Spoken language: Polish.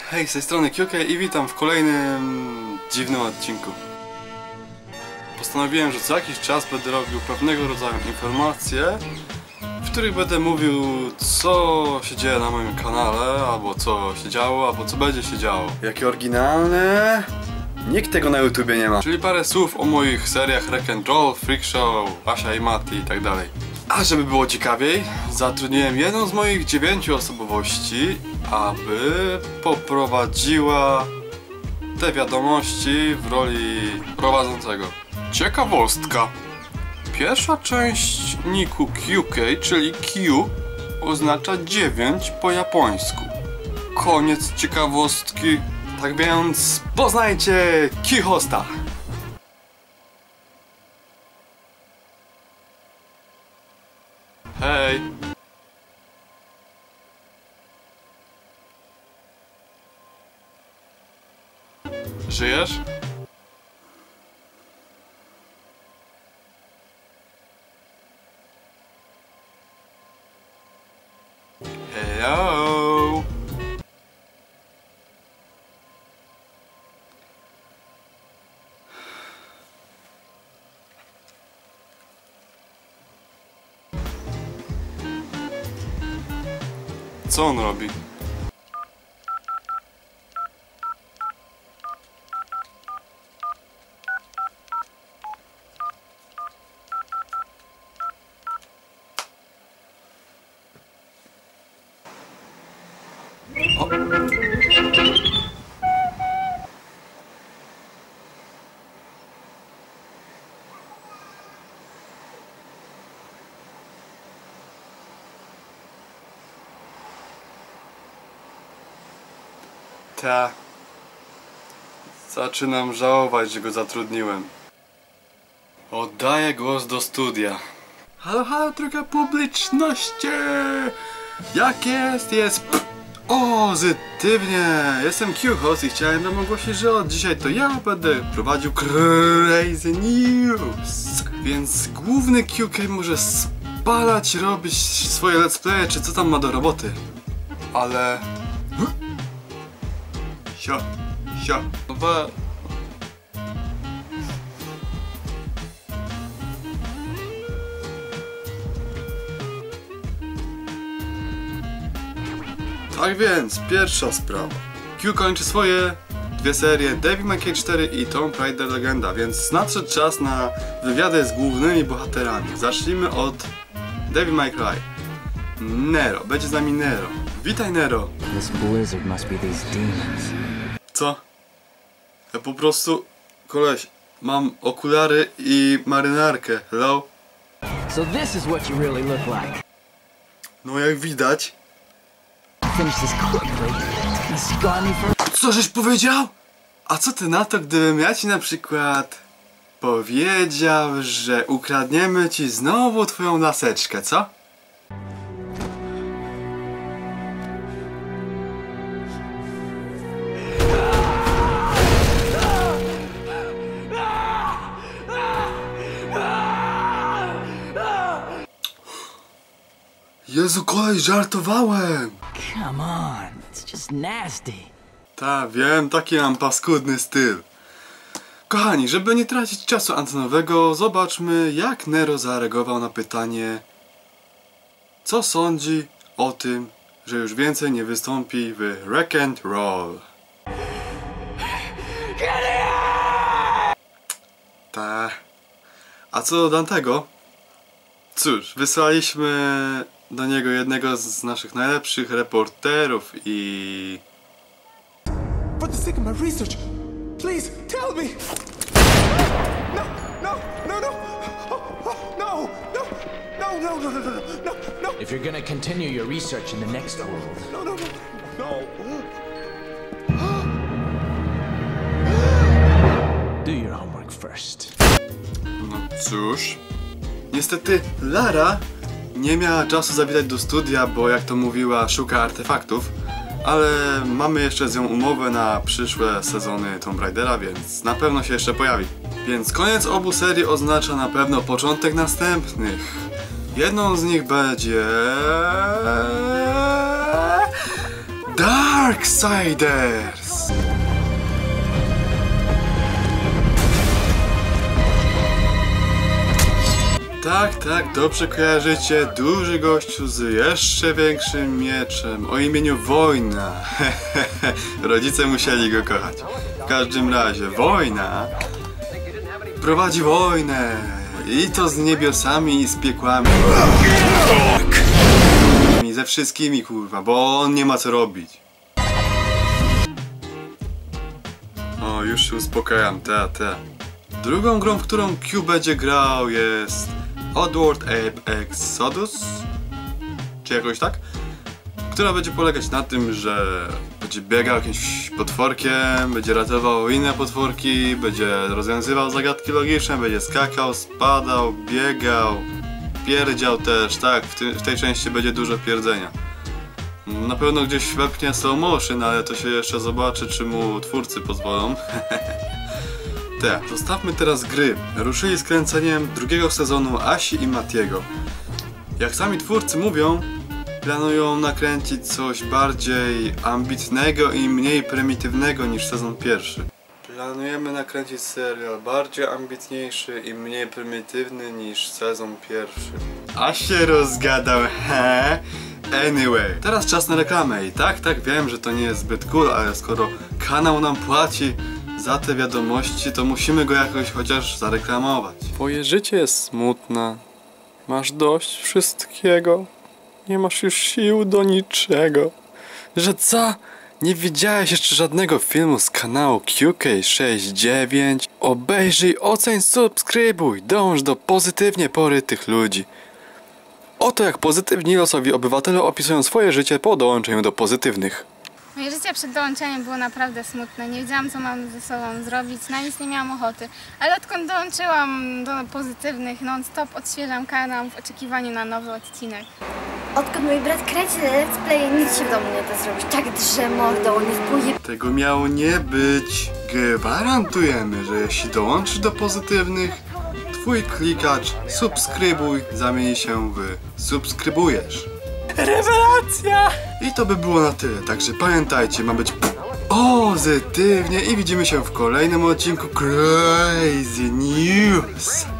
Hej, z tej strony QK i witam w kolejnym dziwnym odcinku. Postanowiłem, że co jakiś czas będę robił pewnego rodzaju informacje, w których będę mówił, co się dzieje na moim kanale, albo co się działo, albo co będzie się działo. Jakie oryginalne! Nikt tego na YouTubie nie ma. Czyli parę słów o moich seriach Wreck and Roll, Freak Show, Asia i Mati i tak dalej. A żeby było ciekawiej, zatrudniłem jedną z moich 9 osobowości, aby poprowadziła te wiadomości w roli prowadzącego. Ciekawostka. Pierwsza część niku QK, czyli Q, oznacza 9 po japońsku. Koniec ciekawostki. Tak więc poznajcie Q-hosta. Hej. Żyjesz? Hello. Co on robi? O. Ta. Zaczynam żałować, że go zatrudniłem. Oddaję głos do studia. Halo, halo, droga publiczności! Jak jest? Jest pozytywnie! Jestem Q-host i chciałem wam ogłosić, że od dzisiaj to ja będę prowadził Crazy News. Więc główny QK może spalać, robić swoje let's play, czy co tam ma do roboty. Ale... Sio. Tak więc, pierwsza sprawa. Q kończy swoje dwie serie, Devil May Cry 4 i Tomb Raider Legenda, więc nadszedł czas na wywiady z głównymi bohaterami. Zacznijmy od Devil May Cry. Nero, będzie z nami Nero. Witaj, Nero. This blizzard must be these demons. Co? Ja po prostu, koleś, mam okulary i marynarkę, hello? So this is what you really look like. No jak widać. Finish this quickly. You scar me for... Co żeś powiedział? A co ty na to, gdybym ja ci na przykład powiedział, że ukradniemy ci znowu twoją laseczkę, co? Jezu, koleś, żartowałem! Come on, it's just nasty. Ta, wiem, taki mam paskudny styl. Kochani, żeby nie tracić czasu antenowego, zobaczmy, jak Nero zareagował na pytanie, co sądzi o tym, że już więcej nie wystąpi w Wreck and Roll. Ta. A co do Dantego? Cóż, wysłaliśmy do niego jednego z naszych najlepszych reporterów i... For the sake of my research, please tell me. No, no, no, no, no, no, no, no, no, no, no, no, no. If you're gonna continue your research in the next world, No, no, no, no. do your homework first. No cóż... Niestety Lara nie miała czasu zawitać do studia, bo jak to mówiła, szuka artefaktów. Ale mamy jeszcze z nią umowę na przyszłe sezony Tomb Raidera, więc na pewno się jeszcze pojawi. Więc koniec obu serii oznacza na pewno początek następnych. Jedną z nich będzie... Darksiders! Tak, dobrze kojarzycie. Duży gościu z jeszcze większym mieczem o imieniu Wojna. Rodzice musieli go kochać. W każdym razie, Wojna prowadzi wojnę. I to z niebiosami i z piekłami. I ze wszystkimi, kurwa, bo on nie ma co robić. O, już się uspokajam, te. Drugą grą, w którą Q będzie grał, jest Oddworld Ape Exodus, czy jakoś tak, która będzie polegać na tym, że będzie biegał jakimś potworkiem, będzie ratował inne potworki, będzie rozwiązywał zagadki logiczne, będzie skakał, spadał, biegał, pierdział też, tak, w tej części będzie dużo pierdzenia. Na pewno gdzieś wepchnie slow motion, ale to się jeszcze zobaczy, czy mu twórcy pozwolą. Zostawmy teraz gry. Ruszyli z kręceniem drugiego sezonu Asi i Matiego. Jak sami twórcy mówią, planują nakręcić coś bardziej ambitnego i mniej prymitywnego niż sezon pierwszy. Planujemy nakręcić serial bardziej ambitniejszy i mniej prymitywny niż sezon pierwszy. A się rozgadał, he? Anyway, teraz czas na reklamę i tak, wiem, że to nie jest zbyt cool, ale skoro kanał nam płaci za te wiadomości, to musimy go jakoś chociaż zareklamować. Twoje życie jest smutne. Masz dość wszystkiego. Nie masz już sił do niczego. Że co? Nie widziałeś jeszcze żadnego filmu z kanału QK69? Obejrzyj, oceń, subskrybuj. Dąż do pozytywnie porytych ludzi. Oto jak pozytywni losowi obywatele opisują swoje życie po dołączeniu do pozytywnych. Moje życie przed dołączeniem było naprawdę smutne. Nie wiedziałam, co mam ze sobą zrobić, na nic nie miałam ochoty. Ale odkąd dołączyłam do pozytywnych, non-stop odświeżam kanał w oczekiwaniu na nowy odcinek. Odkąd mój brat kręci let's play, nic się w domu nie da zrobić. Tak drze mordą, on jest poje... Tego miało nie być. Gwarantujemy, że jeśli dołączysz do pozytywnych, twój klikacz subskrybuj zamieni się w subskrybujesz. Rewelacja! I to by było na tyle, także pamiętajcie, ma być pozytywnie i widzimy się w kolejnym odcinku Crazy News.